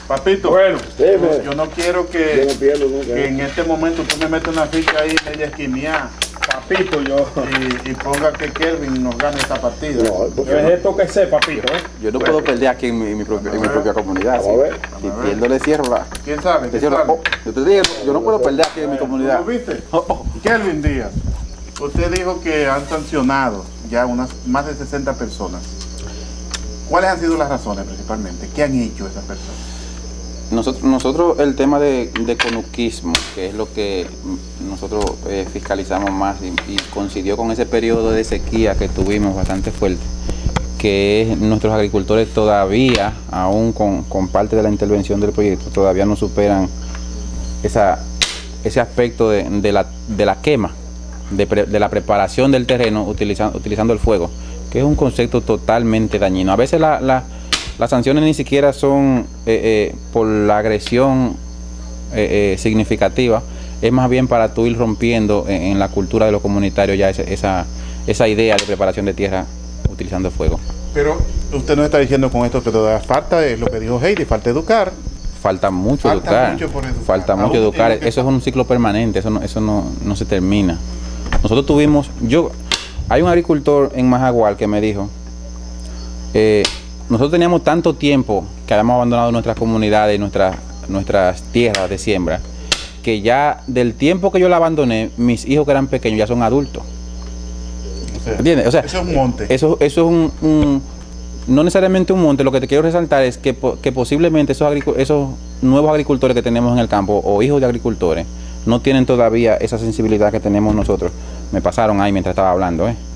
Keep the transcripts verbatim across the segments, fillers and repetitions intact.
Papito, Bueno, yo, yo no quiero que, Yo no pierdo nunca. que en este momento tú me metas una ficha ahí media esquimiada papito, yo. y, y ponga que Kelvin nos gane esta partida. No, porque Yo es esto que sé, papito, ¿eh? Yo no puedo perder aquí en mi, en mi propia, en mi propia comunidad. Vamos a ver. Si pierdo, le cierro la. ¿Quién sabe? Le ¿Quién cierro la- sabe? oh, yo te digo, yo no puedo perder aquí en mi comunidad. ¿Tú lo viste? Oh, oh. Kelvin Díaz, usted dijo que han sancionado ya unas más de sesenta personas. ¿Cuáles han sido las razones principalmente? ¿Qué han hecho esas personas? Nosotros, nosotros el tema de, de conuquismo, que es lo que nosotros eh, fiscalizamos más y, y coincidió con ese periodo de sequía que tuvimos bastante fuerte, que es nuestros agricultores todavía, aún con, con parte de la intervención del proyecto, todavía no superan esa, ese aspecto de, de, la, de la quema, de, pre, de la preparación del terreno utilizando, utilizando el fuego, que es un concepto totalmente dañino. A veces la, la Las sanciones ni siquiera son eh, eh, por la agresión eh, eh, significativa, es más bien para tú ir rompiendo en, en la cultura de lo comunitario ya esa, esa, esa idea de preparación de tierra utilizando fuego. Pero usted nos está diciendo con esto que todavía falta, es lo que dijo Heidi, falta educar. Falta mucho Falta educar, mucho por educar. falta Aún mucho educar, tiene que- eso es un ciclo permanente, eso no, eso no, no se termina. Nosotros tuvimos, yo, hay un agricultor en Majagual que me dijo, eh, nosotros teníamos tanto tiempo que habíamos abandonado nuestras comunidades, nuestras, nuestras tierras de siembra, que ya del tiempo que yo la abandoné, mis hijos que eran pequeños ya son adultos. O sea, ¿Entiendes? O sea, eso es un monte. Eso, eso es un, un- no necesariamente un monte, lo que te quiero resaltar es que, po- que posiblemente esos, agricu- esos nuevos agricultores que tenemos en el campo o hijos de agricultores no tienen todavía esa sensibilidad que tenemos nosotros. Me pasaron ahí mientras estaba hablando, ¿eh?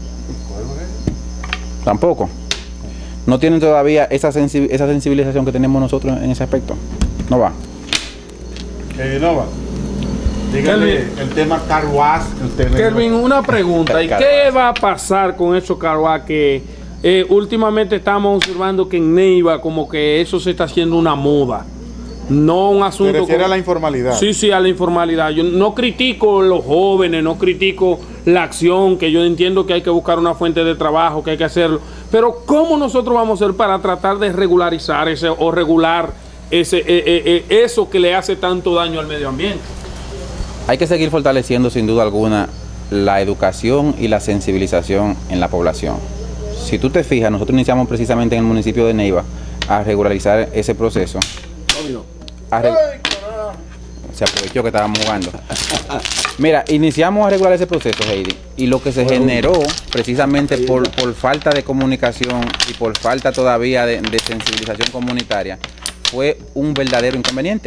Tampoco. No tienen todavía esa, sensi- esa sensibilización que tenemos nosotros en ese aspecto. No va. Heidi Nova, dígale el tema carwash que usted Kelvin, una pregunta. ¿Y Carvalho. qué va a pasar con esos carguas que eh, últimamente estamos observando que en Neiva como que eso se está haciendo una moda? No un se asunto... refiere con- a la informalidad. Sí, sí, a la informalidad. Yo no critico los jóvenes, no critico la acción, que yo entiendo que hay que buscar una fuente de trabajo, que hay que hacerlo. Pero ¿cómo nosotros vamos a hacer para tratar de regularizar ese o regular ese eh, eh, eh, eso que le hace tanto daño al medio ambiente? Hay que seguir fortaleciendo sin duda alguna la educación y la sensibilización en la población. Si tú te fijas, nosotros iniciamos precisamente en el municipio de Neiva a regularizar ese proceso. A re- Se aprovechó que estábamos jugando. Mira, iniciamos a regular ese proceso, Heidi, y lo que se generó precisamente por, por falta de comunicación y por falta todavía de, de sensibilización comunitaria fue un verdadero inconveniente.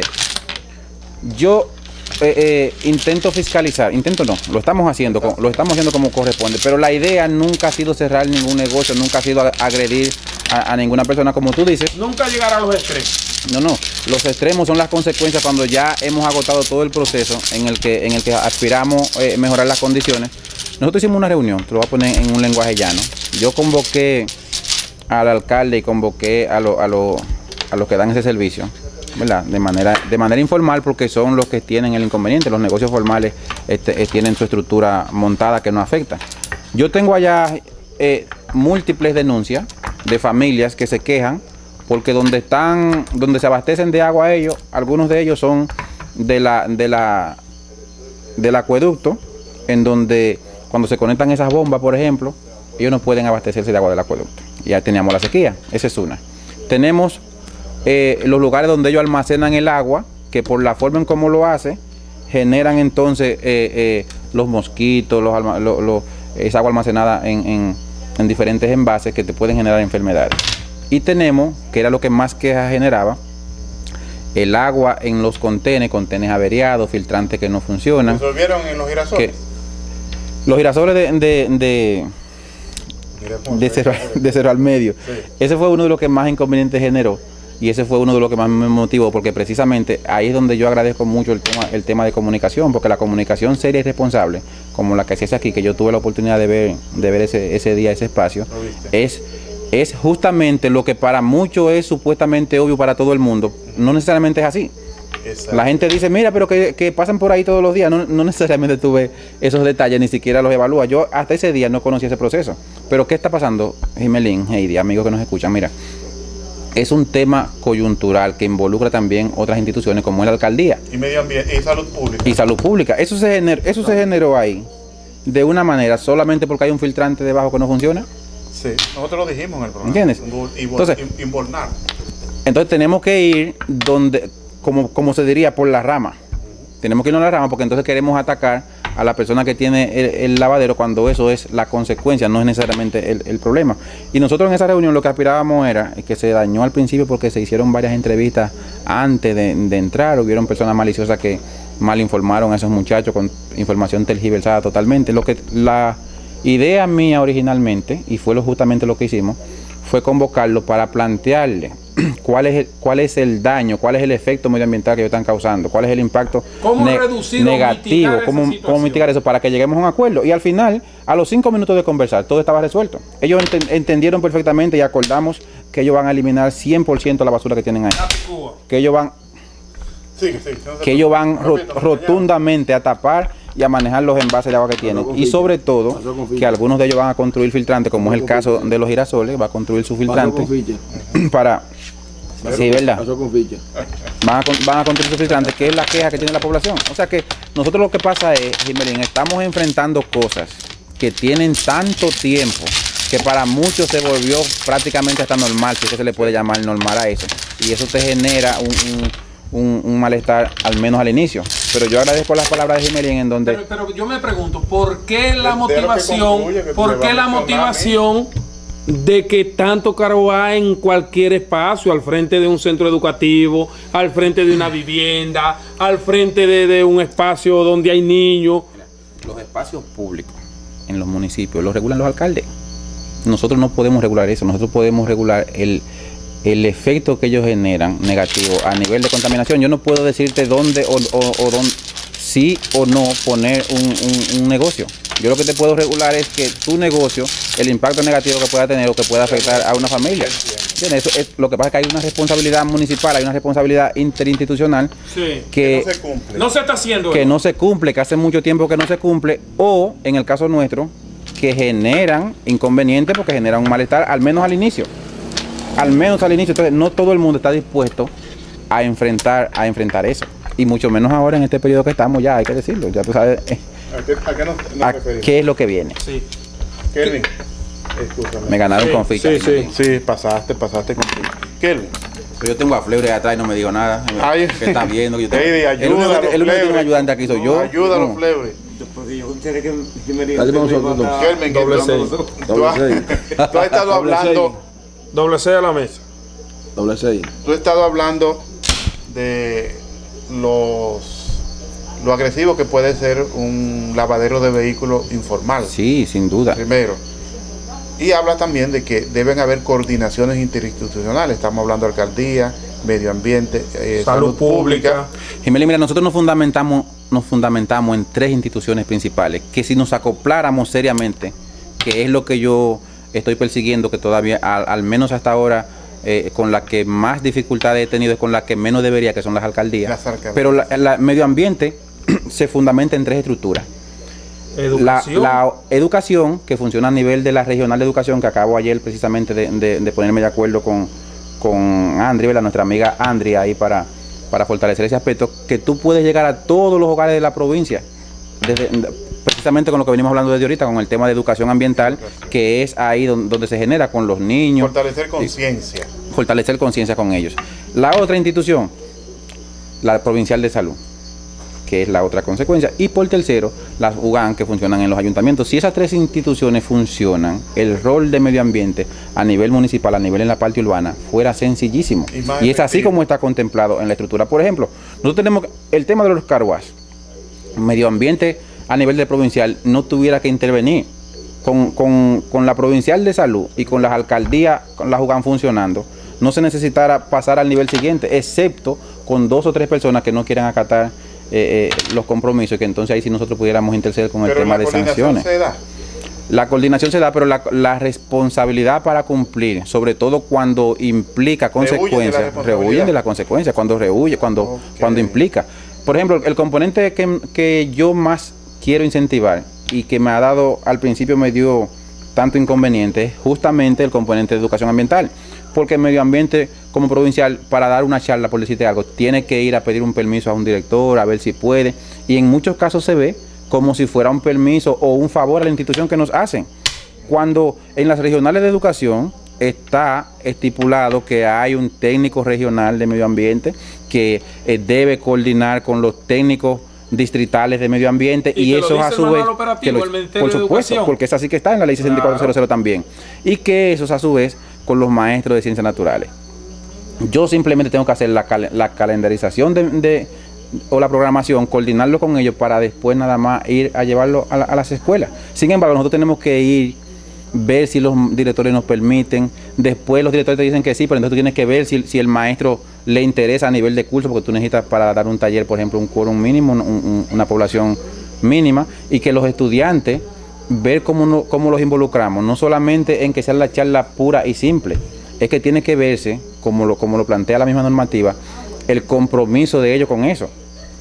Yo eh, eh, intento fiscalizar, intento no, lo estamos haciendo, co- lo estamos haciendo como corresponde, pero la idea nunca ha sido cerrar ningún negocio, nunca ha sido a- agredir a, a ninguna persona, como tú dices. Nunca llegar a los extremos. No, no, los extremos son las consecuencias cuando ya hemos agotado todo el proceso en el que, en el que aspiramos eh, mejorar las condiciones. Nosotros hicimos una reunión, te lo voy a poner en un lenguaje llano. Yo convoqué al alcalde y convoqué a, lo- a, lo- a los que dan ese servicio, ¿verdad? De manera, de manera informal, porque son los que tienen el inconveniente. Los negocios formales este, eh, tienen su estructura montada que no afecta. Yo tengo allá eh, múltiples denuncias de familias que se quejan porque donde están, donde se abastecen de agua ellos, algunos de ellos son de la, de la, del acueducto, en donde cuando se conectan esas bombas, por ejemplo, ellos no pueden abastecerse de agua del acueducto. Ya teníamos la sequía, esa es una. Tenemos eh, los lugares donde ellos almacenan el agua, que por la forma en cómo lo hace, generan entonces eh, eh, los mosquitos, los, alma- lo- lo- esa agua almacenada en, en, en diferentes envases que te pueden generar enfermedades. Y tenemos, que era lo que más quejas generaba, el agua en los contenes, contenes averiados, filtrantes que no funcionan. ¿Resolvieron en los girasoles? Que los girasoles de, de, de, Mira cómo de, se cero, ve. de cero al medio. Sí. Ese fue uno de los que más inconvenientes generó. Y ese fue uno de los que más me motivó, porque precisamente ahí es donde yo agradezco mucho el tema, el tema de comunicación, porque la comunicación seria y responsable, como la que se hace aquí, que yo tuve la oportunidad de ver, de ver ese, ese día, ese espacio, ¿Lo viste? es, es justamente lo que para muchos es supuestamente obvio para todo el mundo. No necesariamente es así. Exacto. La gente dice, mira, pero que, que pasan por ahí todos los días. No, no necesariamente tú ves esos detalles, ni siquiera los evalúas. Yo hasta ese día no conocía ese proceso. Pero ¿qué está pasando, Jimelín, Heidi, amigos que nos escuchan? Mira, es un tema coyuntural que involucra también otras instituciones como es la alcaldía. Y medio ambiente, y salud pública. Y salud pública. Eso se generó, eso no. se generó ahí de una manera solamente porque hay un filtrante debajo que no funciona. Sí, nosotros lo dijimos en el programa. ¿Entiendes? Entonces, inbornar. Entonces tenemos que ir donde, como, como se diría, por la rama. Tenemos que irnos a la rama porque entonces queremos atacar a la persona que tiene el, el lavadero cuando eso es la consecuencia, no es necesariamente el, el problema. Y nosotros en esa reunión lo que aspirábamos era que se dañó al principio porque se hicieron varias entrevistas antes de, de entrar, hubieron personas maliciosas que mal informaron a esos muchachos con información tergiversada totalmente. Lo que la idea mía originalmente, y fue lo, justamente lo que hicimos, fue convocarlo para plantearle cuál es el, cuál es el daño, cuál es el efecto medioambiental que ellos están causando, cuál es el impacto ne negativo, cómo, cómo mitigar eso para que lleguemos a un acuerdo. Y al final, a los cinco minutos de conversar, todo estaba resuelto. Ellos ent entendieron perfectamente y acordamos que ellos van a eliminar cien por ciento la basura que tienen ahí. Que ellos van, sí, sí, no que ellos van ro rotundamente a tapar y a manejar los envases de agua que tienen. Y sobre todo, que algunos de ellos van a construir filtrantes, como es el caso de los girasoles, va a construir su filtrante para... Sí, ¿verdad? Van a, van a construir su filtrante, que es la queja que tiene la población. O sea que nosotros lo que pasa es, Jimelín, estamos enfrentando cosas que tienen tanto tiempo que para muchos se volvió prácticamente hasta normal, si es que se le puede llamar normal a eso. Y eso te genera un... un Un, un malestar, al menos al inicio. Pero yo agradezco las palabras de Jimelín en donde... Pero, pero yo me pregunto, ¿por qué la motivación, ¿por qué la motivación de que tanto carro va en cualquier espacio, al frente de un centro educativo, al frente de una vivienda, al frente de, de un espacio donde hay niños? Los espacios públicos en los municipios los regulan los alcaldes. Nosotros no podemos regular eso, nosotros podemos regular el... el efecto que ellos generan negativo a nivel de contaminación. Yo no puedo decirte dónde o, o, o dónde, sí o no poner un, un, un negocio. Yo lo que te puedo regular es que tu negocio, el impacto negativo que pueda tener o que pueda afectar a una familia. Eso es, lo que pasa es que hay una responsabilidad municipal, hay una responsabilidad interinstitucional sí, que, que no se cumple. No se está haciendo. Que eso. no se cumple, que hace mucho tiempo que no se cumple, o en el caso nuestro, que generan inconvenientes porque generan un malestar, al menos al inicio. Al menos al inicio. Entonces no todo el mundo está dispuesto a enfrentar a enfrentar eso, y mucho menos ahora en este periodo que estamos, ya hay que decirlo, ya tú sabes eh, ¿a qué, a qué, nos, nos a qué es lo que viene. Sí. Kelvin, escúchame. Me ganaron sí, con ficha. Sí, sí, sí, pasaste, pasaste con ficha. Kelvin. Pero yo tengo a Flebre atrás y no me digo nada. Ay, que está viendo que yo tengo. Hey, ayuda, el único que, el único que tiene un ayudante aquí soy no, yo. Ayuda a los no. Flebre. Kelvin, doble seis. Tú has estado hablando... Doble seis a la mesa. Doble seis. Tú has estado hablando de los lo agresivo que puede ser un lavadero de vehículos informal. Sí, sin duda. Primero. Y habla también de que deben haber coordinaciones interinstitucionales. Estamos hablando de alcaldía, medio ambiente, eh, salud, salud pública. Jimelín, mira, nosotros nos fundamentamos, nos fundamentamos en tres instituciones principales, que si nos acopláramos seriamente, que es lo que yo estoy persiguiendo, que todavía, al, al menos hasta ahora, eh, con la que más dificultades he tenido es con la que menos debería, que son las alcaldías. Las alcaldías. Pero la, la medio ambiente se fundamenta en tres estructuras. Educación. La, la educación, que funciona a nivel de la regional de educación, que acabo ayer precisamente de, de, de ponerme de acuerdo con, con Andri, ¿verdad? Nuestra amiga Andri, ahí para, para fortalecer ese aspecto, que tú puedes llegar a todos los hogares de la provincia, desde, precisamente con lo que venimos hablando desde ahorita, con el tema de educación ambiental, que es ahí donde, donde se genera con los niños. Fortalecer conciencia. Fortalecer conciencia con ellos. La otra institución, la provincial de salud, que es la otra consecuencia, y por tercero, las U G A N, que funcionan en los ayuntamientos. Si esas tres instituciones funcionan, el rol de medio ambiente a nivel municipal, a nivel en la parte urbana, fuera sencillísimo. Y, y es así como está contemplado en la estructura. Por ejemplo, nosotros tenemos el tema de los carwash. Medio ambiente a nivel de provincial no tuviera que intervenir. Con, con, con la provincial de salud y con las alcaldías, con las U G A N funcionando, no se necesitara pasar al nivel siguiente, excepto con dos o tres personas que no quieran acatar Eh, eh, los compromisos, que entonces ahí sí nosotros pudiéramos interceder con el tema de sanciones. Se da. La coordinación se da, pero la, la responsabilidad para cumplir, sobre todo cuando implica consecuencias, rehuyen de la consecuencia, cuando rehuye, cuando, okay. cuando implica. Por ejemplo, el componente que, que yo más quiero incentivar y que me ha dado, al principio me dio tanto inconveniente, es justamente el componente de educación ambiental. porque el medio ambiente como provincial, para dar una charla, por decirte algo, tiene que ir a pedir un permiso a un director, a ver si puede, y en muchos casos se ve como si fuera un permiso o un favor a la institución que nos hacen, cuando en las regionales de educación está estipulado que hay un técnico regional de medio ambiente que eh, debe coordinar con los técnicos distritales de medio ambiente, y, y eso a su vez, que lo, por supuesto, porque es así que está en la ley sesenta y cuatro cero cero también, y que eso a su vez con los maestros de ciencias naturales. Yo simplemente tengo que hacer la, cal la calendarización de, de, o la programación, coordinarlo con ellos para después nada más ir a llevarlo a, la, a las escuelas. Sin embargo, nosotros tenemos que ir, ver si los directores nos permiten, después los directores te dicen que sí, pero entonces tú tienes que ver si, si el maestro le interesa a nivel de curso, porque tú necesitas para dar un taller, por ejemplo, un quórum mínimo, un, un, una población mínima, y que los estudiantes, ver cómo, no, cómo los involucramos, no solamente en que sea la charla pura y simple, es que tiene que verse, como lo, como lo plantea la misma normativa, el compromiso de ellos con eso.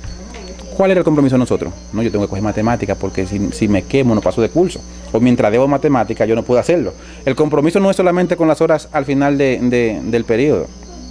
¿Cuál era el compromiso de nosotros? No, yo tengo que coger matemáticas porque si, si me quemo no paso de curso. O mientras debo matemáticas yo no puedo hacerlo. El compromiso no es solamente con las horas al final de, de, del periodo.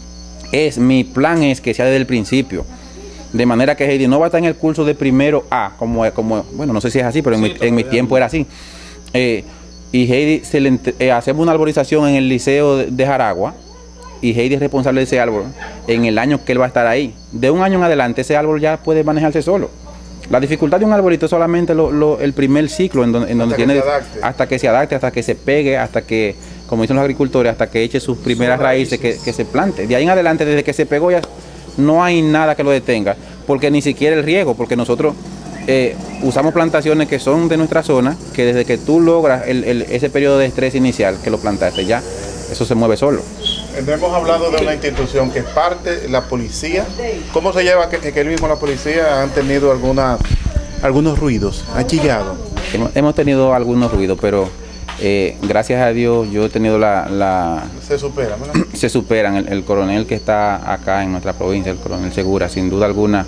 Es, mi plan es que sea desde el principio. De manera que Heidi no va a estar en el curso de primero A, como, como bueno, no sé si es así, pero en, sí, mi, en mi tiempo era así. Eh, y Heidi, se le, eh, hacemos una arborización en el liceo de, de Jaragua, y Heidi es responsable de ese árbol en el año que él va a estar ahí. De un año en adelante ese árbol ya puede manejarse solo. La dificultad de un arbolito es solamente lo, lo, el primer ciclo en donde, en donde tiene, hasta que se adapte, hasta que se pegue, hasta que, como dicen los agricultores, hasta que eche sus primeras raíces, que, que se plante. De ahí en adelante, desde que se pegó ya no hay nada que lo detenga, porque ni siquiera el riego, porque nosotros eh, usamos plantaciones que son de nuestra zona, que desde que tú logras el, el, ese periodo de estrés inicial que lo plantaste, ya eso se mueve solo. Hemos hablado de una institución que es parte, la policía. ¿Cómo se lleva que, que el mismo la policía han tenido algunas, algunos ruidos? ¿Ha chillado? Hemos, hemos tenido algunos ruidos, pero eh, gracias a Dios yo he tenido la... la se superan, ¿verdad? Se superan. El, el coronel que está acá en nuestra provincia, el coronel Segura, sin duda alguna,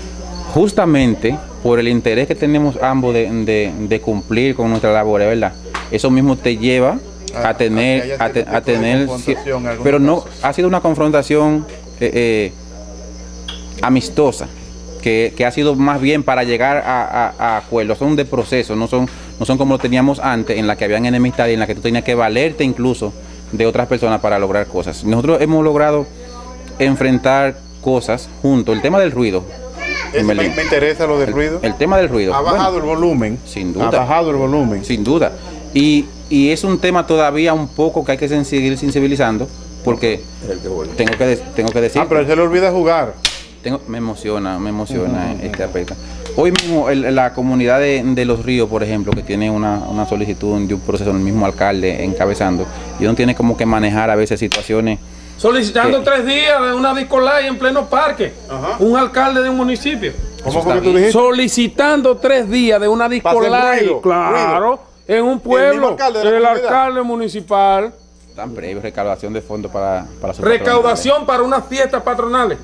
justamente por el interés que tenemos ambos de, de, de cumplir con nuestra labor, ¿verdad? Eso mismo te lleva a tener, a, te, a tener, pero no, ha sido una confrontación eh, eh, amistosa, que, que ha sido más bien para llegar a, a, a acuerdos, son de proceso, no son, no son como lo teníamos antes, en la que habían enemistad y en la que tú tenías que valerte incluso de otras personas para lograr cosas. Nosotros hemos logrado enfrentar cosas juntos. El tema del ruido. Me, me interesa lo del el, ruido. El tema del ruido. Ha bajado bueno, el volumen. Sin duda. Ha bajado el volumen. Sin duda. Y, y es un tema todavía un poco que hay que seguir sensibilizando, porque tengo que, tengo que decir... Ah, pero se le olvida jugar. Tengo, me emociona, me emociona uh-huh. este aspecto. Hoy mismo el, la comunidad de, de Los Ríos, por ejemplo, que tiene una, una solicitud de un proceso, el mismo alcalde encabezando, y uno tiene como que manejar a veces situaciones... Solicitando que, tres días de una disco live en pleno parque. Ajá. Un alcalde de un municipio. ¿Cómo fue que tú dijiste? Solicitando tres días de una disco live. Claro. Ruido. En un pueblo, el alcalde, el alcalde municipal. Tan breve, recaudación de fondos para, para su recaudación para unas fiestas patronales.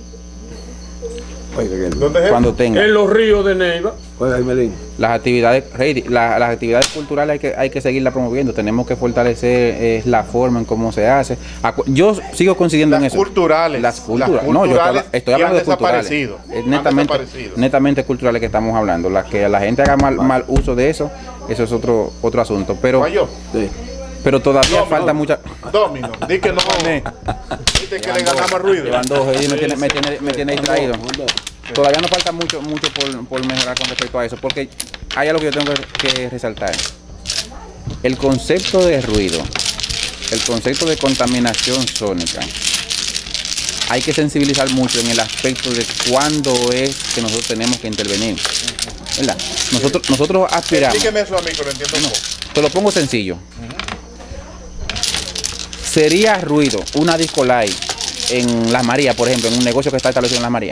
¿Dónde es? Cuando tenga. En Los Ríos de Neiva. Las actividades, la, las actividades culturales hay que, hay que seguirlas promoviendo. Tenemos que fortalecer eh, la forma en cómo se hace. Yo sigo coincidiendo las en eso. Culturales, las culturales. Las culturales. No, yo estoy hablando de culturales. Es netamente, netamente culturales que estamos hablando. La que la gente haga mal, mal uso de eso, eso es otro otro asunto. Pero, sí. pero todavía no, falta no. mucha. Domino, di que no gané. Dice que le ganamos ruido. Llevando, me tiene, me tiene, me tiene distraído. Todavía nos falta mucho, mucho por, por mejorar con respecto a eso, porque hay algo que yo tengo que, que resaltar. El concepto de ruido, el concepto de contaminación sónica, hay que sensibilizar mucho en el aspecto de cuándo es que nosotros tenemos que intervenir. ¿Verdad? Nosotros, nosotros aspiramos. Explíqueme eso a mí, que lo entiendo. No, te lo pongo sencillo. Uh-huh. Sería ruido una disco live en Las Marías, por ejemplo, en un negocio que está establecido en Las Marías.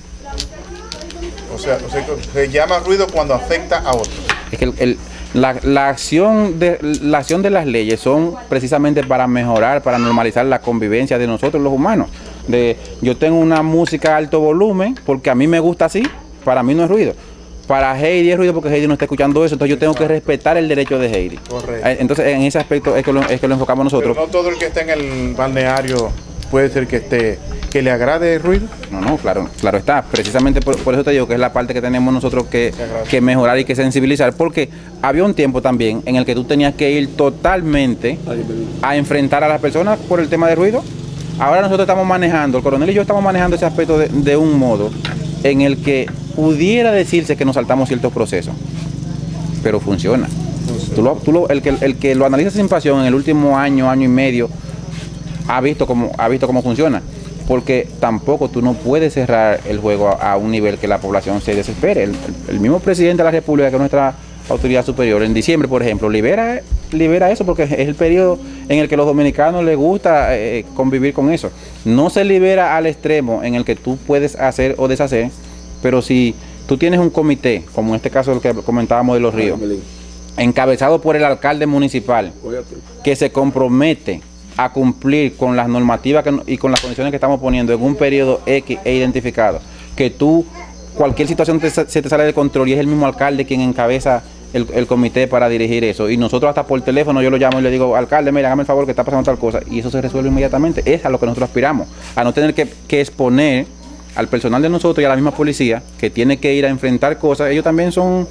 O sea, o sea, se llama ruido cuando afecta a otros. Es que el, el, la, la, acción de, la acción de las leyes son precisamente para mejorar, para normalizar la convivencia de nosotros los humanos. De, yo tengo una música a alto volumen porque a mí me gusta así, para mí no es ruido. para Heidi es ruido porque Heidi no está escuchando eso, entonces yo tengo que respetar el derecho de Heidi. Correcto. Entonces en ese aspecto es que lo, es que lo enfocamos nosotros. Pero no todo el que está en el balneario puede ser que esté, que le agrade el ruido. No, no, claro, claro está. Precisamente por, por eso te digo que es la parte que tenemos nosotros que, que mejorar y que sensibilizar, porque había un tiempo también en el que tú tenías que ir totalmente a enfrentar a las personas por el tema de ruido. Ahora nosotros estamos manejando, el coronel y yo estamos manejando ese aspecto de, de un modo en el que pudiera decirse que nos saltamos ciertos procesos, pero funciona. funciona. Tú lo, tú lo, el, que, el que lo analiza sin pasión en el último año, año y medio, ha visto cómo, ha visto cómo funciona. Porque tampoco tú no puedes cerrar el juego a, a un nivel que la población se desespere. El, el, el mismo presidente de la República, que es nuestra autoridad superior, en diciembre, por ejemplo, libera, libera eso porque es el periodo en el que a los dominicanos les gusta eh, convivir con eso. No se libera al extremo en el que tú puedes hacer o deshacer, pero si tú tienes un comité, como en este caso el que comentábamos de Los Ríos, encabezado por el alcalde municipal, que se compromete a cumplir con las normativas que, y con las condiciones que estamos poniendo en un periodo X e identificado, que tú, cualquier situación te, se te sale de control y es el mismo alcalde quien encabeza el, el comité para dirigir eso, y nosotros hasta por teléfono yo lo llamo y le digo, alcalde, mira, hágame el favor que está pasando tal cosa, y eso se resuelve inmediatamente. Es a lo que nosotros aspiramos, a no tener que, que exponer al personal de nosotros y a la misma policía que tiene que ir a enfrentar cosas. Ellos también son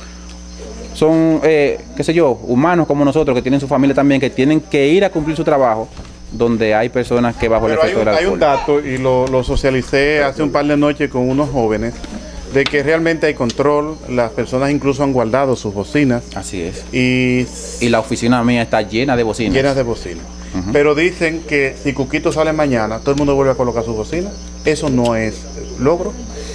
son, eh, qué sé yo, humanos como nosotros, que tienen su familia también, que tienen que ir a cumplir su trabajo, donde hay personas que bajo Pero el efecto hay un, del alcohol. hay un dato, y lo, lo socialicé hace un par de noches con unos jóvenes, de que realmente hay control, las personas incluso han guardado sus bocinas. Así es. Y, y la oficina mía está llena de bocinas. Llenas de bocinas. Uh-huh. Pero dicen que si Cuquito sale mañana, todo el mundo vuelve a colocar sus bocinas. Eso no es logro.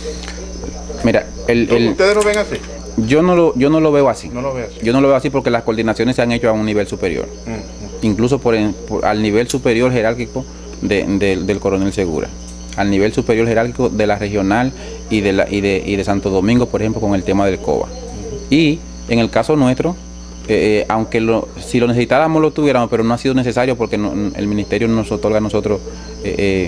Mira, el, el, ¿ustedes lo ven así? Yo no lo, yo no lo veo así. No lo veo así. Yo no lo veo así porque las coordinaciones se han hecho a un nivel superior. Uh-huh. Incluso por, en, por al nivel superior jerárquico de, de, del coronel Segura. Al nivel superior jerárquico de la regional y de, la, y, de, y de Santo Domingo, por ejemplo, con el tema del COBA. Y en el caso nuestro, eh, aunque lo, si lo necesitáramos lo tuviéramos, pero no ha sido necesario porque no, el ministerio nos otorga a nosotros eh,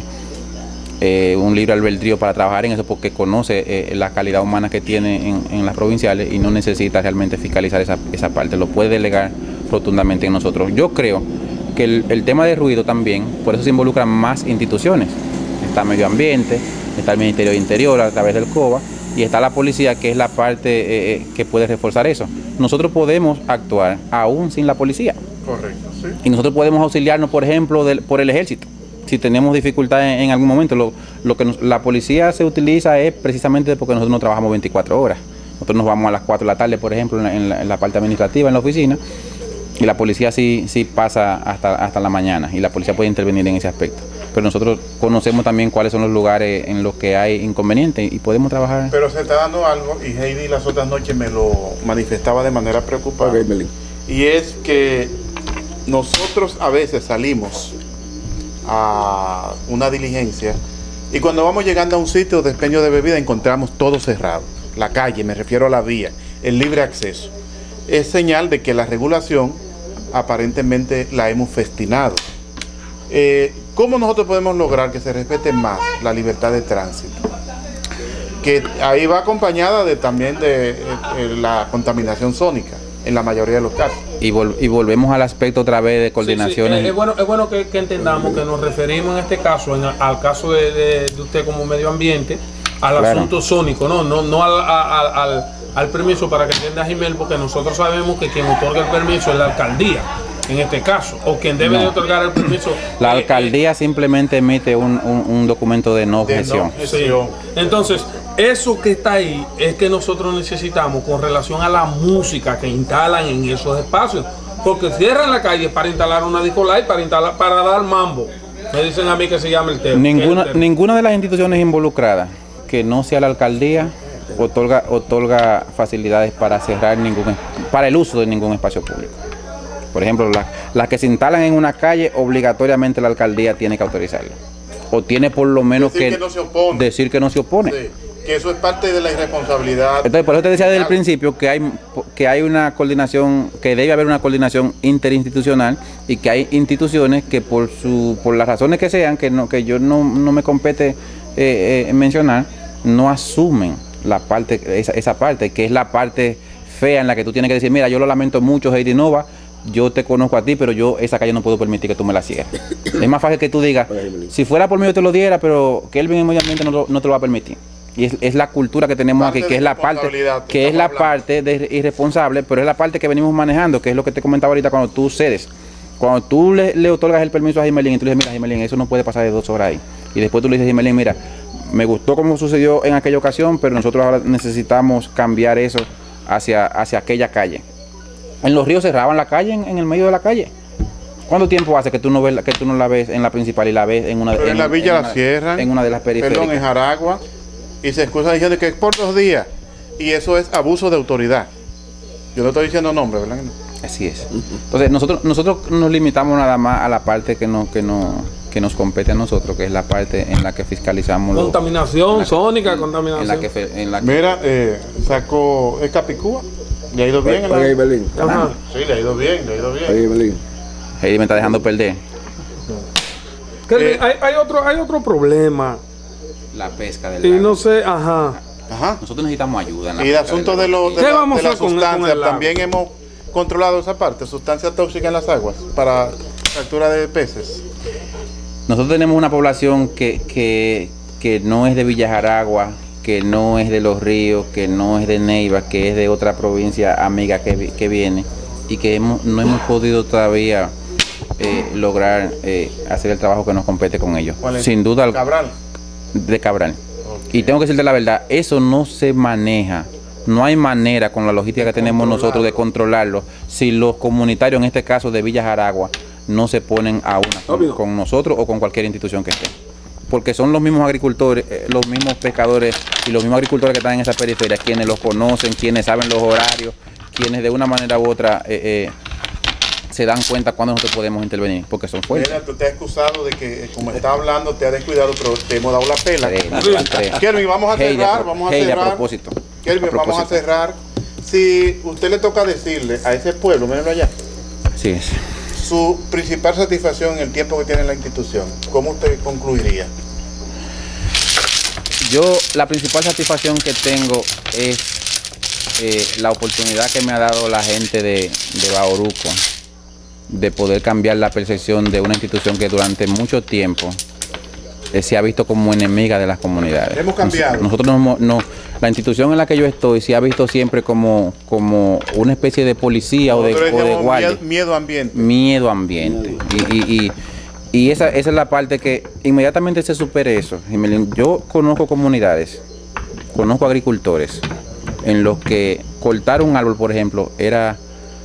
eh, un libre albedrío para trabajar en eso, porque conoce eh, la calidad humana que tiene en, en las provinciales y no necesita realmente fiscalizar esa, esa parte, lo puede delegar rotundamente en nosotros. Yo creo que el, el tema de ruido también, por eso se involucran más instituciones. Está Medio Ambiente, está el Ministerio de Interior a través del COBA y está la policía, que es la parte eh, que puede reforzar eso. Nosotros podemos actuar aún sin la policía. Correcto, sí. Y nosotros podemos auxiliarnos, por ejemplo, del, por el ejército. Si tenemos dificultad en, en algún momento, lo, lo que nos, la policía se utiliza es precisamente porque nosotros no trabajamos veinticuatro horas. Nosotros nos vamos a las cuatro de la tarde, por ejemplo, en la, en la, en la parte administrativa, en la oficina, y la policía sí, sí pasa hasta, hasta la mañana, y la policía puede intervenir en ese aspecto. Pero nosotros conocemos también cuáles son los lugares en los que hay inconvenientes y podemos trabajar. Pero se está dando algo, y Heidi las otras noches me lo manifestaba de manera preocupada. Okay, y es que nosotros a veces salimos a una diligencia y cuando vamos llegando a un sitio de expendio de bebida encontramos todo cerrado. La calle, me refiero a la vía, el libre acceso. Es señal de que la regulación aparentemente la hemos festinado. Eh, ¿Cómo nosotros podemos lograr que se respete más la libertad de tránsito? Que ahí va acompañada de, también de eh, eh, la contaminación sónica, en la mayoría de los casos. Y, vol y volvemos al aspecto otra vez de coordinaciones. Sí, sí. Es, es bueno, es bueno que, que entendamos que nos referimos en este caso, en, al caso de, de, de usted como medio ambiente, al claro. asunto sónico, no, no, no al, al, al, al permiso, para que entienda Jimel, porque nosotros sabemos que quien otorga el permiso es la alcaldía. En este caso, o quien debe no. de otorgar el permiso. La alcaldía eh, simplemente emite un, un, un documento de no objeción. De no, sí. Entonces, eso que está ahí es que nosotros necesitamos con relación a la música que instalan en esos espacios. Porque cierran la calle para instalar una disco light, para, instalar, para dar mambo. Me dicen a mí que se llama el tema. Ninguna, el tema. ninguna de las instituciones involucradas, que no sea la alcaldía, otorga, otorga facilidades para cerrar ningún, para el uso de ningún espacio público. Por ejemplo, las la que se instalan en una calle, obligatoriamente la alcaldía tiene que autorizarla. O tiene por lo menos decir que, que no se opone. decir que no se opone. Sí, que eso es parte de la irresponsabilidad. Entonces, por eso te decía desde el principio que hay, que hay una coordinación, que debe haber una coordinación interinstitucional y que hay instituciones que por su, por las razones que sean, que no, que yo no, no me compete eh, eh, mencionar, no asumen la parte, esa, esa parte, que es la parte fea en la que tú tienes que decir, mira, yo lo lamento mucho, Heidi Nova, yo te conozco a ti, pero yo esa calle no puedo permitir que tú me la cierres. Es más fácil que tú digas, si fuera por mí yo te lo diera, pero que él bien en medio ambiente no, lo, no te lo va a permitir. Y es, es la cultura que tenemos parte aquí, que es la parte, que es la hablando. parte de irresponsable, pero es la parte que venimos manejando, que es lo que te comentaba ahorita cuando tú cedes. Cuando tú le, le otorgas el permiso a Jimelín y tú le dices, mira Jimelín, eso no puede pasar de dos horas ahí. Y después tú le dices, Jimelín, mira, me gustó como sucedió en aquella ocasión, pero nosotros ahora necesitamos cambiar eso hacia, hacia aquella calle. En Los Ríos cerraban la calle, en, en el medio de la calle. ¿Cuánto tiempo hace que tú no ves, que tú no la ves en la principal y la ves en una de las en la villa en la cierran, en una de las periféricas? Perdón, en Jaragua, y se excusa diciendo que es por dos días. Y eso es abuso de autoridad. Yo no estoy diciendo nombre, ¿verdad? Así es. Entonces nosotros nosotros nos limitamos nada más a la parte que no que no que nos compete a nosotros, que es la parte en la que fiscalizamos contaminación lo, sónica, en, contaminación. En la que, en la que Mira, eh, sacó el Capicúa. Le ha ido bien. Oiga, oiga, Belín. Ajá. Sí, le ha ido bien, le ha ido bien. Oiga, Belín. Heidi me está dejando perder. Eh, hay, hay otro hay otro problema. La pesca del y lago. no sé, ajá. Ajá. Nosotros necesitamos ayuda. En la y el asunto de, lo, de, ¿Qué la, vamos de la a hacer con- sustancia, con el también hemos controlado esa parte, sustancia tóxica en las aguas para captura de peces. Nosotros tenemos una población que, que, que no es de Villa Jaragua, que no es de Los Ríos, que no es de Neiva, que es de otra provincia amiga que, que viene y que hemos, no hemos podido todavía eh, lograr eh, hacer el trabajo que nos compete con ellos. ¿Cuál es? Sin duda. Cabral. De Cabral. Okay. Y tengo que decirte la verdad, eso no se maneja. No hay manera con la logística De que tenemos nosotros de controlarlo si los comunitarios, en este caso de Villa Jaragua, no se ponen a una con, con nosotros o con cualquier institución que esté. Porque son los mismos agricultores, eh, los mismos pescadores y los mismos agricultores que están en esa periferia, quienes los conocen, quienes saben los horarios, quienes de una manera u otra eh, eh, se dan cuenta cuando nosotros podemos intervenir, porque son fuertes. Mira, tú te has excusado de que, eh, como está hablando, te has descuidado, pero te hemos dado la pela. Sí, Kelvin, vamos a Heidi, cerrar, a pro- vamos a Heidi, cerrar. a propósito. Kelvin, A propósito. vamos a cerrar. Si usted le toca decirle a ese pueblo, mírenlo allá, Así es. su principal satisfacción en el tiempo que tiene la institución, ¿cómo usted concluiría? Yo, la principal satisfacción que tengo es eh, la oportunidad que me ha dado la gente de, de Bauruco de poder cambiar la percepción de una institución que durante mucho tiempo eh, se ha visto como enemiga de las comunidades. Hemos cambiado. Nos- nosotros no, hemos- no, la institución en la que yo estoy se ha visto siempre como, como una especie de policía o de, Nosotros o de decíamos guardia. miedo, miedo ambiente. Miedo ambiente. Y, y, y, y esa, esa es la parte que inmediatamente se supere eso. Jimelín, yo conozco comunidades, conozco agricultores, en los que cortar un árbol, por ejemplo, era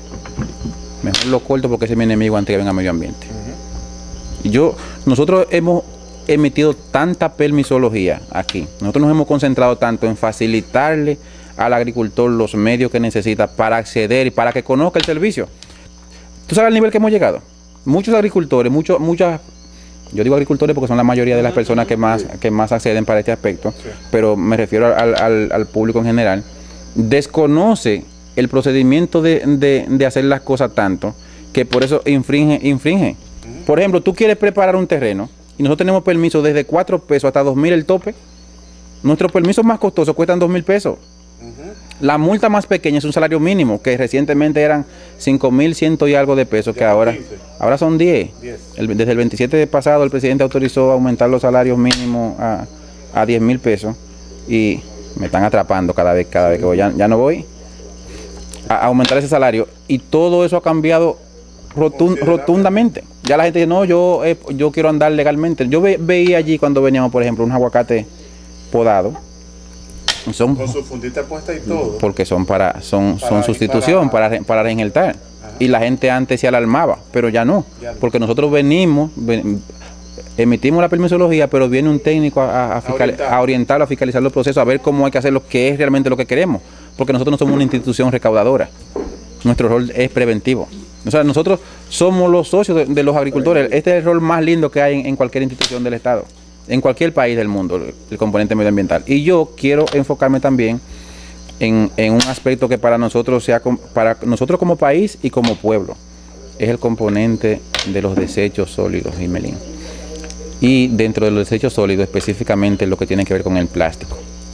mejor lo corto porque ese es mi enemigo antes que venga medio ambiente. Y yo, nosotros hemos emitido tanta permisología aquí, nosotros nos hemos concentrado tanto en facilitarle al agricultor los medios que necesita para acceder y para que conozca el servicio. ¿Tú sabes el nivel que hemos llegado? Muchos agricultores, muchos, muchas, yo digo agricultores porque son la mayoría de las personas que más, que más acceden para este aspecto, Sí. pero me refiero al, al, al público en general, desconoce el procedimiento de, de, de hacer las cosas tanto que por eso infringe, infringe. Por ejemplo, tú quieres preparar un terreno y nosotros tenemos permiso desde cuatro pesos hasta dos mil el tope. Nuestros permisos más costosos cuestan dos mil pesos. La multa más pequeña es un salario mínimo, que recientemente eran cinco mil ciento y algo de pesos, que Ya ahora, quince. ahora son diez. diez. El- desde el veintisiete de pasado el presidente autorizó aumentar los salarios mínimos a, a diez mil pesos y me están atrapando cada vez, cada vez que voy. Ya, ya no voy a, a aumentar ese salario y todo eso ha cambiado rotun- rotundamente. Ya la gente dice, no, yo, eh, yo quiero andar legalmente. Yo ve- veía allí cuando veníamos, por ejemplo, un aguacate podado. Son Con su fundita puesta y todo. porque son para son Para- son sustitución para- para, re- para reinjertar. Ajá. Y la gente antes se alarmaba, pero ya no, Ya no. porque nosotros venimos, ven- emitimos la permisología, pero viene un técnico a, a, a fiscal- orientar. a orientarlo, a fiscalizar los procesos, a ver cómo hay que hacer lo que es realmente lo que queremos, porque nosotros no somos una institución recaudadora, nuestro rol es preventivo. O sea, nosotros somos los socios de, de los agricultores. Este es el rol más lindo que hay en, en cualquier institución del Estado, en cualquier país del mundo, el, el componente medioambiental. Y yo quiero enfocarme también en, en un aspecto que para nosotros sea com- para nosotros como país y como pueblo es el componente de los desechos sólidos, Jimelín. Y dentro de los desechos sólidos específicamente lo que tiene que ver con el plástico.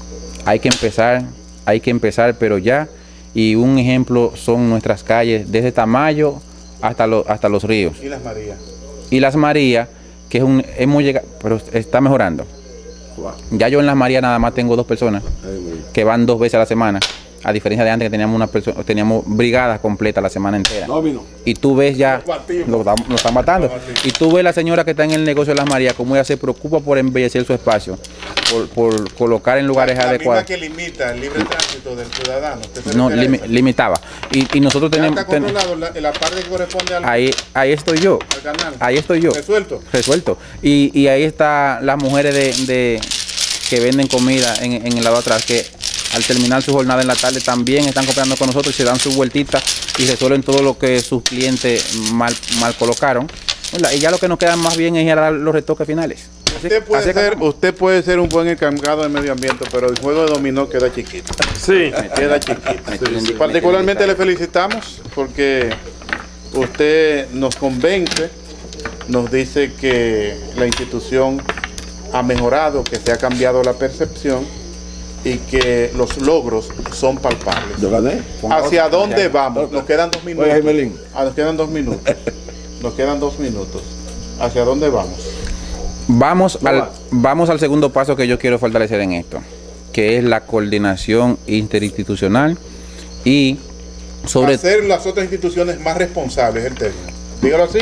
hay que empezar, hay que empezar, pero ya. Y un ejemplo son nuestras calles, desde Tamayo hasta, lo, hasta los ríos. ¿Y las Marías? Y las Marías, que es un, hemos llegado, pero está mejorando. Wow. Ya yo en las Marías nada más tengo dos personas que van dos veces a la semana. A diferencia de antes que teníamos una persona, teníamos brigadas completas la semana entera. No, no. Y tú ves ya, lo, lo están matando. Y tú ves la señora que está en el negocio de las Marías, cómo ella se preocupa por embellecer su espacio, por, por colocar en lugares la adecuados. La misma que limita el libre tránsito del ciudadano. No, lim, limitaba. Y, y nosotros tenemos... Está controlado ten, la, la parte que corresponde al... Ahí, ahí estoy yo. Al canal. Ahí estoy yo. Resuelto. Resuelto. Y, y ahí están las mujeres de, de que venden comida en, en el lado atrás, que al terminar su jornada en la tarde también están cooperando con nosotros y se dan su vueltita y resuelven todo lo que sus clientes mal, mal colocaron. Y ya lo que nos queda más bien es ir a dar los retoques finales. Usted puede, ser, usted puede ser un buen encargado de medio ambiente, pero el juego de dominó queda chiquito. Sí. Queda chiquito. Sí. Particularmente le felicitamos porque usted nos convence, nos dice que la institución ha mejorado, que se ha cambiado la percepción y que los logros son palpables. Yo gané. ¿Hacia dónde vamos? Nos quedan dos minutos. Ah, nos quedan dos minutos. Nos quedan dos minutos. ¿Hacia dónde vamos? Vamos al, vamos al segundo paso que yo quiero fortalecer en esto, que es la coordinación interinstitucional y sobre... hacer las otras instituciones más responsables, el término. Dígalo así.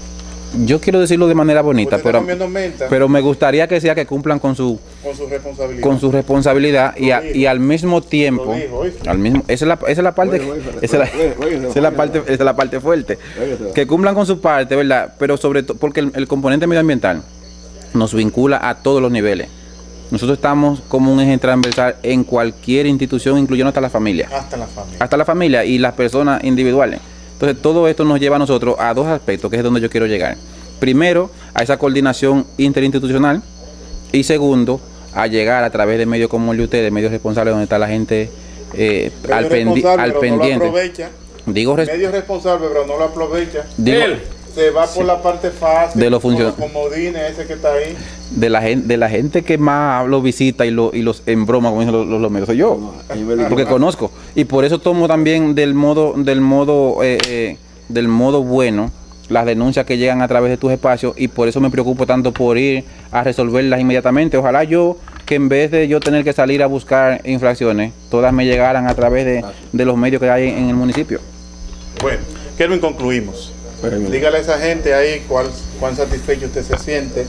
Yo quiero decirlo de manera bonita, pero, pero me gustaría que sea que cumplan con su, con su responsabilidad, con su responsabilidad y, a, y al mismo tiempo, dijo, al mismo, esa es la, esa es la parte, esa es la parte, esa es la parte fuerte, que cumplan con su parte, ¿verdad? Pero sobre todo porque el, el componente medioambiental nos vincula a todos los niveles. Nosotros estamos como un eje transversal en cualquier institución, incluyendo hasta la familia, hasta la familia, hasta la familia y las personas individuales. Entonces todo esto nos lleva a nosotros a dos aspectos, que es donde yo quiero llegar. Primero, a esa coordinación interinstitucional y segundo, a llegar a través de medios como el de ustedes, medios responsables donde está la gente eh, al, pendi al pendiente. No Digo res medios responsables, pero no lo aprovecha. Digo, Él se va por sí. la parte fácil, de los funcionarios, comodines ese que está ahí. De la gente, de la gente que más lo visita y, lo, y los en broma, como dicen los, los, los medios, soy yo, no, porque conozco. Y por eso tomo también del modo, del modo, eh, eh, del modo bueno las denuncias que llegan a través de tus espacios y por eso me preocupo tanto por ir a resolverlas inmediatamente. Ojalá yo, que en vez de yo tener que salir a buscar infracciones, todas me llegaran a través de, de los medios que hay en el municipio. Bueno, Kelvin, concluimos. Dígale a esa gente ahí cuál, cuán satisfecho usted se siente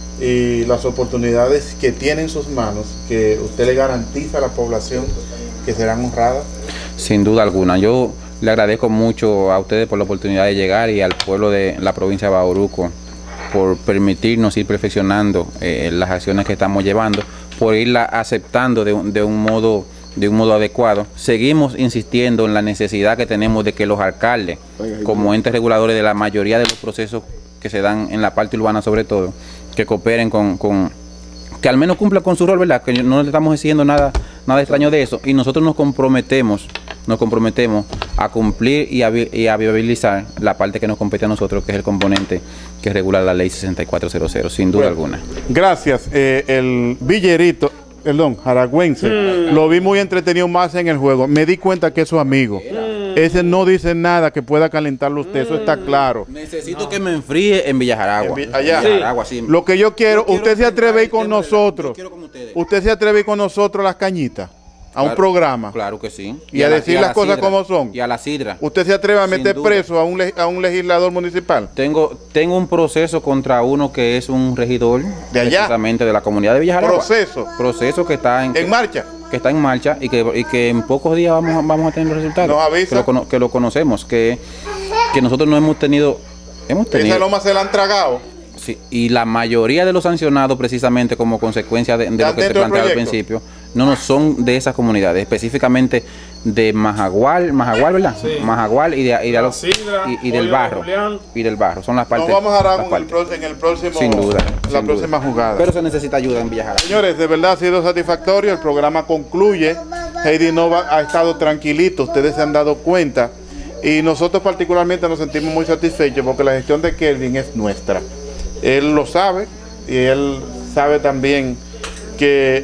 y las oportunidades que tiene en sus manos, que usted le garantiza a la población que serán honradas. Sin duda alguna. Yo le agradezco mucho a ustedes por la oportunidad de llegar y al pueblo de la provincia de Bauruco por permitirnos ir perfeccionando eh, las acciones que estamos llevando, por irla aceptando de, de un modo de un modo adecuado. Seguimos insistiendo en la necesidad que tenemos de que los alcaldes, como entes reguladores de la mayoría de los procesos que se dan en la parte urbana sobre todo, que cooperen con, con que al menos cumplan con su rol, ¿verdad? Que no le estamos diciendo nada, nada extraño de eso, y nosotros nos comprometemos, nos comprometemos a cumplir y a, y a viabilizar la parte que nos compete a nosotros, que es el componente que regula la ley sesenta y cuatro cero cero, sin duda bueno, alguna. Gracias. Eh, el Villerito, perdón, Jaragüense, mm. lo vi muy entretenido más en el juego. Me di cuenta que es su amigo. Mm. Ese no dice nada que pueda calentarlo usted, mm. eso está claro. Necesito no. que me enfríe en Villajaragua. En, allá. Sí. Villajaragua, sí. Lo que yo quiero, yo quiero usted se atreve a ir con nosotros. Con usted se atreve a ir con nosotros a las cañitas. A claro, un programa. Claro que sí. Y, y a, a decir la, las cosas sidra, como son. Y a la sidra. ¿Usted se atreve a meter preso a un, a un legislador municipal? Tengo tengo un proceso contra uno que es un regidor. ¿De allá? Precisamente de la comunidad de Villajaragua. ¿Proceso? Proceso que está en... ¿En marcha? Que está en marcha y que, y que en pocos días vamos, a, vamos a tener los resultados. ¿Nos avisa? Que lo, que lo conocemos. Que, que nosotros no hemos tenido... Hemos tenido ¿Esa loma se la han tragado? Sí, y la mayoría de los sancionados precisamente como consecuencia de, de lo que se planteaba al principio, no, no son de esas comunidades, específicamente de Majagual, Majagual, ¿verdad? Sí. Majagual y, de, y, de los, Sidra, y, y del Barro. Y del Barro, son las partes. Nos vamos a dar en el, pro, en el próximo, sin duda, la sin próxima duda. jugada. Pero se necesita ayuda en Villajaragua. Señores, de verdad ha sido satisfactorio, el programa concluye, Heidi Nova ha estado tranquilito, ustedes se han dado cuenta, y nosotros particularmente nos sentimos muy satisfechos porque la gestión de Kelvin es nuestra. Él lo sabe y él sabe también que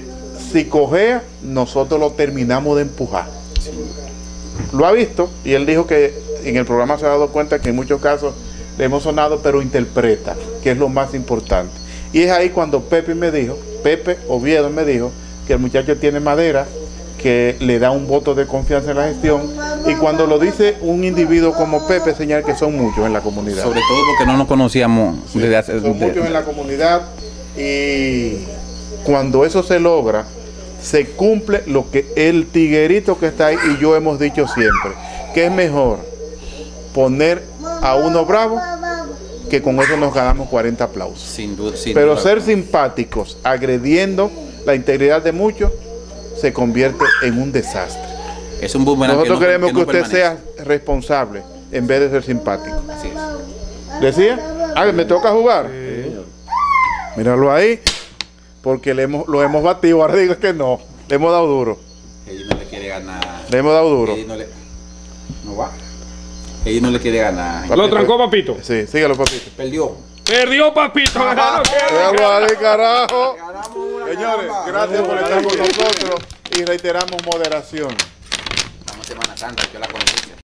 si cojea, nosotros lo terminamos de empujar. Lo ha visto y él dijo que en el programa se ha dado cuenta que en muchos casos le hemos sonado, pero interpreta, que es lo más importante. Y es ahí cuando Pepe me dijo, Pepe Oviedo me dijo, que el muchacho tiene madera, que le da un voto de confianza en la gestión, y cuando lo dice un individuo como Pepe, señala que son muchos en la comunidad. Sobre todo porque no nos conocíamos Sí, desde hace... son de- muchos en la comunidad, y cuando eso se logra, se cumple lo que el tiguerito que está ahí y yo hemos dicho siempre, que es mejor poner a uno bravo, que con eso nos ganamos cuarenta aplausos. Sin duda, sin Pero duda. ser simpáticos, agrediendo la integridad de muchos, se convierte en un desastre. Es un boomerang Nosotros que no- queremos que que, no usted permanece. sea responsable en vez de ser simpático. Así es. ¿Decía? Ah, me toca jugar. Míralo ahí, porque le hemos, lo hemos batido. Ahora digo que no, le hemos dado duro. Ella no le quiere ganar. Le hemos dado duro. Ella no le... No va. Ella no le quiere ganar. Lo trancó, papito. Sí, síguelo, papito. Perdió. Perdió, papito. Déjalo que- Déjalo ahí, carajo. Ganamos una, Señores, caramba. gracias por estar con nosotros y reiteramos moderación. Estamos en Semana Santa, yo la conocí.